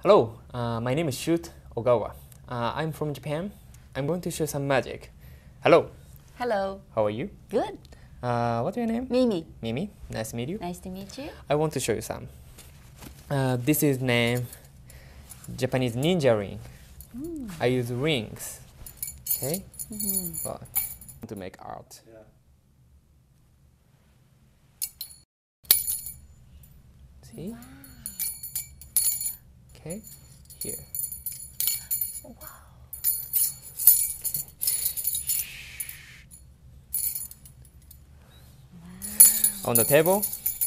Hello, my name is Shute Ogawa. I'm from Japan. I'm going to show some magic. Hello. Hello. How are you? Good. What's your name? Mimi. Mimi. Nice to meet you. Nice to meet you. I want to show you some. This is name Japanese ninja ring. I use rings. Okay. Well, to make art. Yeah. See? Wow. Okay. Here. Wow. On the table.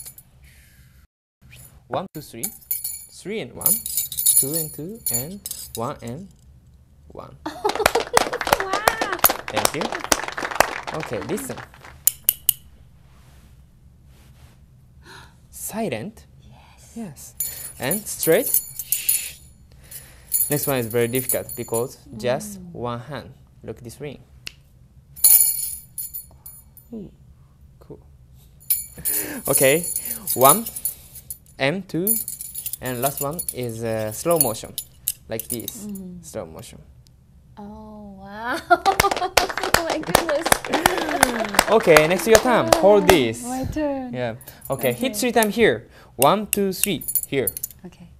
1, 2, 3. 3 and 1. 2 and 2 and 1 and 1. Wow. Thank you. Okay, listen. Silent. Yes. Yes. And straight. Next one is very difficult because just one hand. Look this ring. Ooh, cool. Okay, 1 and 2, and last one is slow motion, like this. Slow motion. Oh, wow. Oh, my goodness. Okay, next your turn. Hold this. My turn. Yeah. Okay, hit 3 times here. 1, 2, 3. Here. Okay.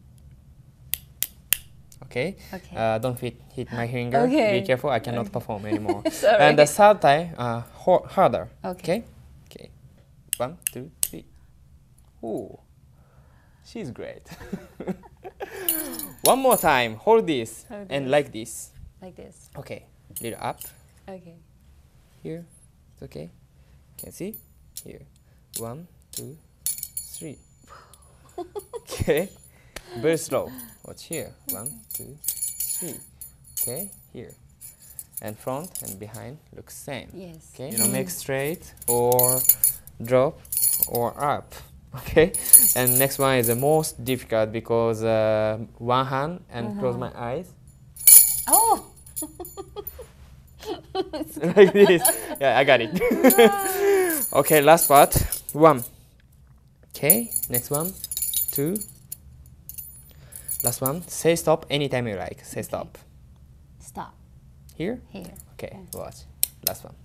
Okay. Okay. Don't hit my finger. Okay. Be careful. I cannot perform anymore. Sorry. And the third time, harder. Okay. Okay. 1, 2, 3. Ooh, she's great. One more time. Hold this Hold and this. like this. Like this. Okay. Little up. Okay. Here. It's okay. Can see? Here. 1, 2, 3. Okay. Very slow. Watch here. 1, 2, 3. Okay. Here. And front and behind looks same. Yes. Okay. You know, make straight or drop or up. Okay. And next one is the most difficult because one hand and close my eyes Oh! like this. Yeah, I got it. Okay, last part. 1. Okay. Next one. 2. Last one. Say stop anytime you like. Say stop. Stop. Here. Here. Okay. Watch. Last one.